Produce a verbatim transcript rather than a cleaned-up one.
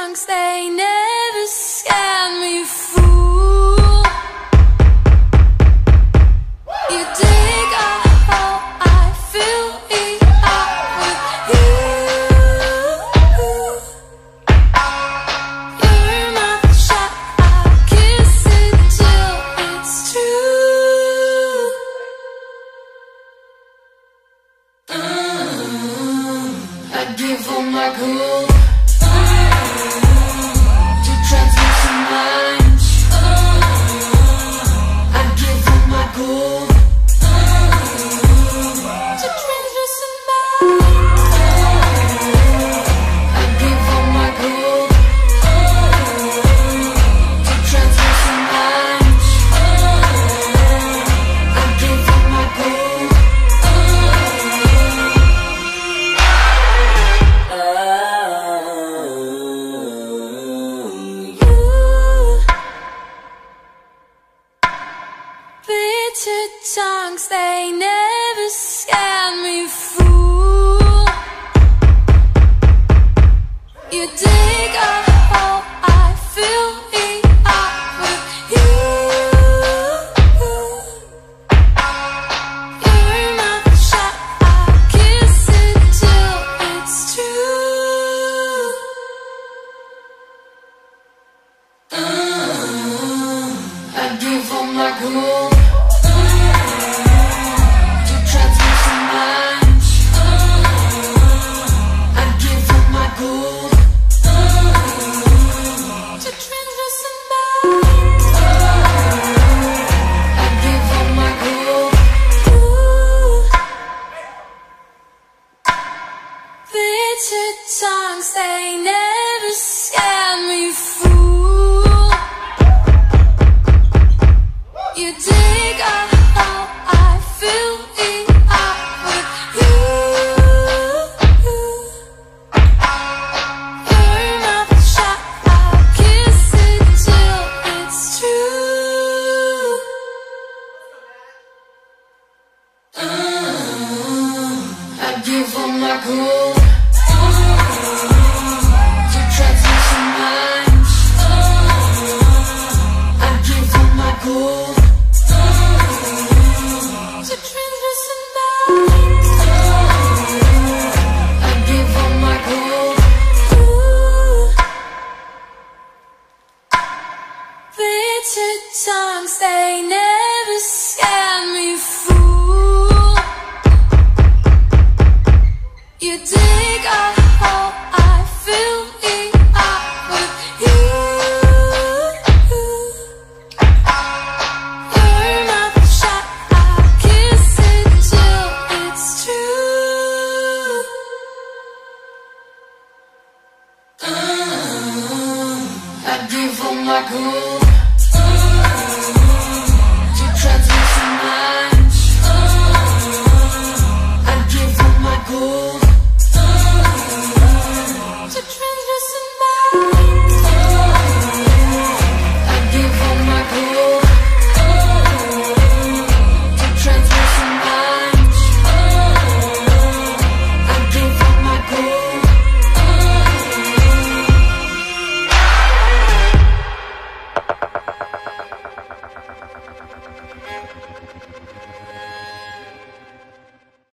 tongues, they never scan me, fool. You dig a hole, I fill it up with you. Your mouth shut, I kiss it till it's true. Mm, I give all my gold to translucent minds. I give all my gold to translucent minds. I give all my gold to translucent minds. I give all my gold. Bitter tongues, they never scan me, fool. You dig a hole, I fill it up with you. Your mouth shut, I kiss it till it's true. Mm, I give all my gold to translucent minds. I give all my gold to translucent minds. I give all my gold. Bitter tongues, they never scan me, fool. You dig a hole, I fill it up with you. Your mouth shut, I kiss it till it's true. Mm, I give all my gold to translucent minds. I give all my gold to translucent minds. I give all my gold. Bitter tongues, they never scan me, fool. You dig a hole, I fill it up with you. Your mouth shut, I kiss it till it's true. Mm, I give all my gold